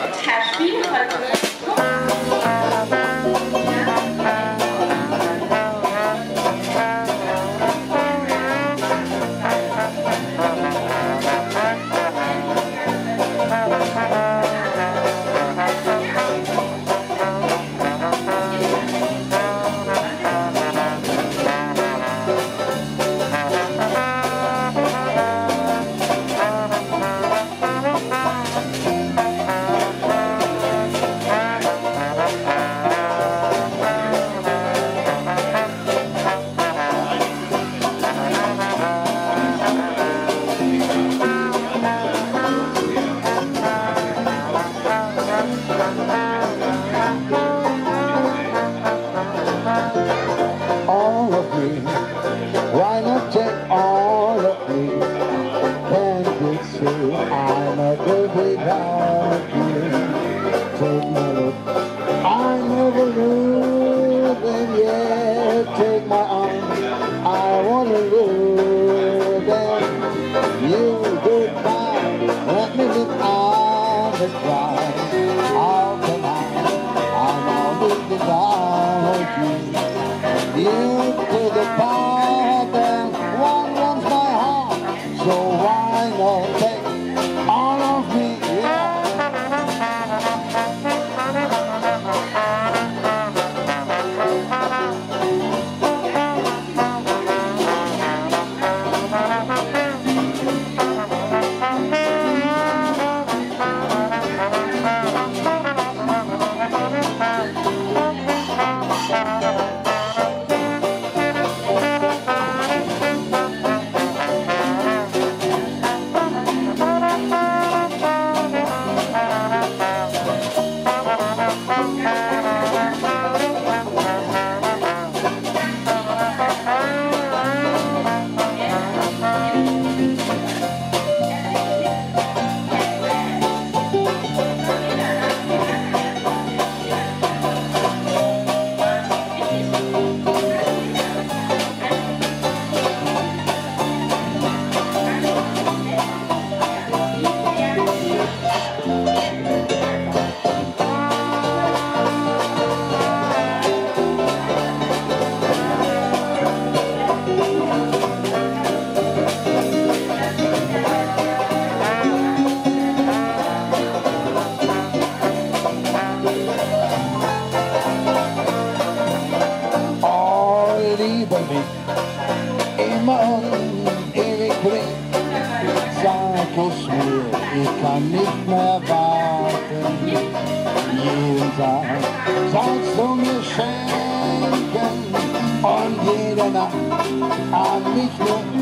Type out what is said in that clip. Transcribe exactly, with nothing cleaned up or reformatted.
Herr Spielvertrag. All of me, why not take all of me? Can't you see I'm a good without you? Take my look, I never lose, and yet take my arm, I wanna lose them. You goodbye, let me look on the ground. How can I? I'm always without you. You to the part and one wants my heart, so why not take all of me? Yeah. Liebe mich immer und ewig bringt, sag es mir, ich kann nicht mehr warten. Jeden Tag sollst du mir schenken und jede Nacht an mich nur